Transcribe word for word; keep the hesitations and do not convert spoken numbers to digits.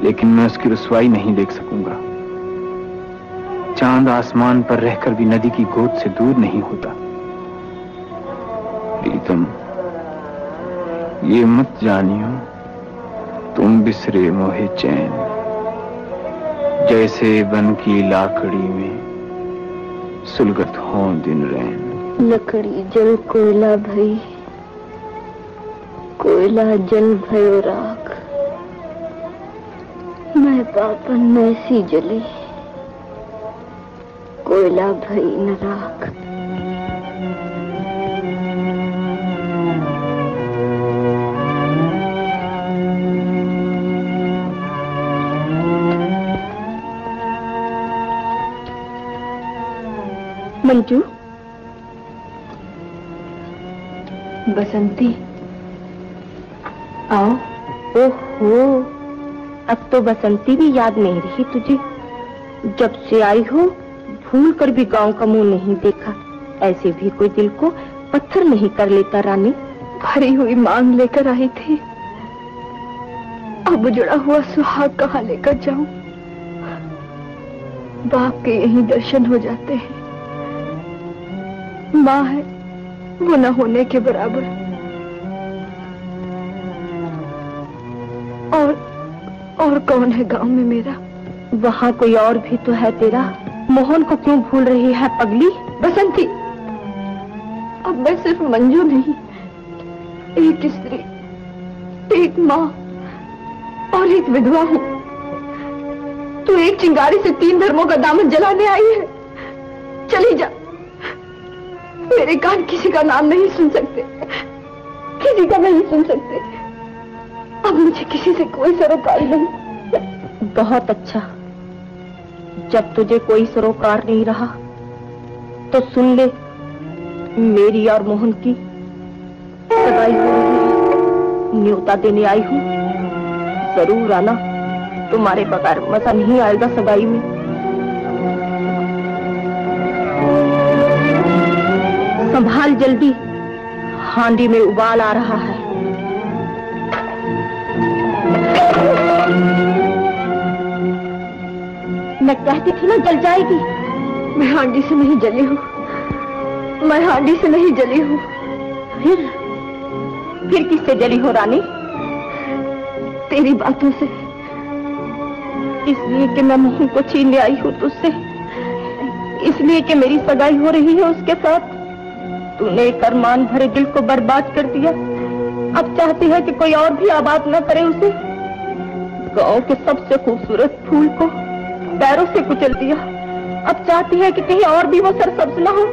लेकिन मैं उसकी रुसवाई नहीं देख सकूंगा। चांद आसमान पर रहकर भी नदी की गोद से दूर नहीं होता। प्रीतम, ये मत जानियो तुम बिसरे मोहे चैन, जैसे बन की लाकड़ी में सुलगत हो दिन रैन। लकड़ी जल कोयला भई, कोयला जल भयो राख, मैं पापन में सी जली, कोयला भई न राख। मंजू, बसंती, आओ। ओहो, अब तो बसंती भी याद नहीं रही तुझे। जब से आई हो भूल कर भी गांव का मुंह नहीं देखा। ऐसे भी कोई दिल को पत्थर नहीं कर लेता रानी। भरी हुई मांग लेकर आई थी, अब उजड़ा हुआ सुहाग कहाँ लेकर जाऊं। बाप के यही दर्शन हो जाते हैं। माँ है वो न होने के बराबर। और और कौन है गांव में मेरा? वहाँ कोई और भी तो है तेरा। मोहन को क्यों भूल रही है पगली? बसंती, अब मैं सिर्फ मंजू नहीं, एक स्त्री, एक माँ और एक विधवा हूँ। तू एक चिंगारी से तीन धर्मों का दामन जलाने आई है। चली जा, मेरे कान किसी का नाम नहीं सुन सकते, किसी का नहीं सुन सकते। अब मुझे किसी से कोई सरोकार नहीं। बहुत अच्छा, जब तुझे कोई सरोकार नहीं रहा तो सुन ले, मेरी और मोहन की सगाई हो रही है। न्योता देने आई हूँ, जरूर आना। तुम्हारे बगैर मजा नहीं आएगा सगाई में। संभाल जल्दी, हांडी में उबाल आ रहा है। मैं कहती थी ना जल जाएगी। मैं हांडी से नहीं जली हूँ, मैं हांडी से नहीं जली हूँ। फिर फिर किससे जली हो रानी? तेरी बातों से। इसलिए कि मैं मोहन को छीन ले आई हूँ तुझसे, इसलिए कि मेरी सगाई हो रही है उसके साथ। तूने एक अरमान भरे दिल को बर्बाद कर दिया। अब चाहती है कि कोई और भी आबाद न करे उसे। गांव के सबसे खूबसूरत फूल को पैरों से कुचल दिया। अब चाहती है कि कहीं और भी वो सरसब्ज न हो।